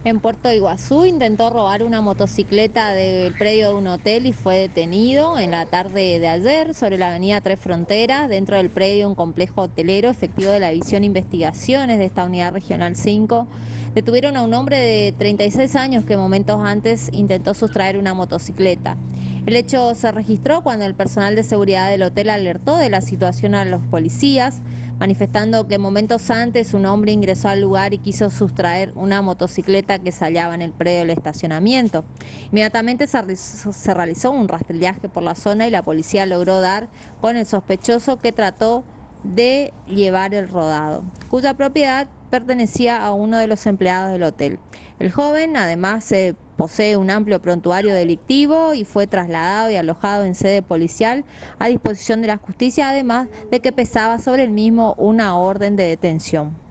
En Puerto Iguazú intentó robar una motocicleta del predio de un hotel y fue detenido en la tarde de ayer sobre la avenida Tres Fronteras, dentro del predio de un complejo hotelero. Efectivo de la División Investigaciones de esta unidad regional 5 detuvieron a un hombre de 36 años que momentos antes intentó sustraer una motocicleta. El hecho se registró cuando el personal de seguridad del hotel alertó de la situación a los policías, manifestando que momentos antes un hombre ingresó al lugar y quiso sustraer una motocicleta que se hallaba en el predio del estacionamiento. Inmediatamente se realizó un rastrillaje por la zona y la policía logró dar con el sospechoso, que trató de llevar el rodado, cuya propiedad pertenecía a uno de los empleados del hotel. El joven además posee un amplio prontuario delictivo y fue trasladado y alojado en sede policial a disposición de la justicia, además de que pesaba sobre el mismo una orden de detención.